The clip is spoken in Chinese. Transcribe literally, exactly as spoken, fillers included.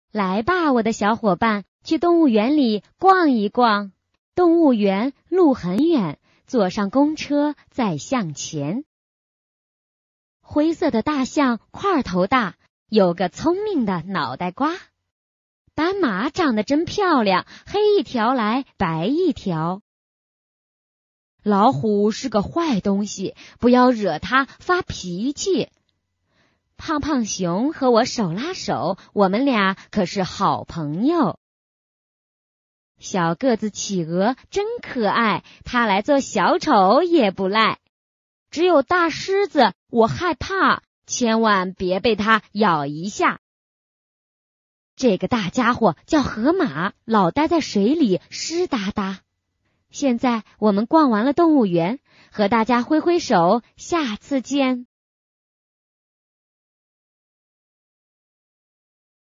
来吧，我的小伙伴，去动物园里逛一逛。动物园路很远，坐上公车再向前。灰色的大象块头大，有个聪明的脑袋瓜。斑马长得真漂亮，黑一条来，白一条。老虎是个坏东西，不要惹它发脾气。胖胖熊和我手拉手，我们俩可是好朋友。小个子企鹅真可爱，它来做小丑也不赖。只有大狮子，我害怕，千万别被它咬一下。这个大家伙叫河马，老待在水里湿哒哒。现在我们逛完了动物园，和大家挥挥手，下次见。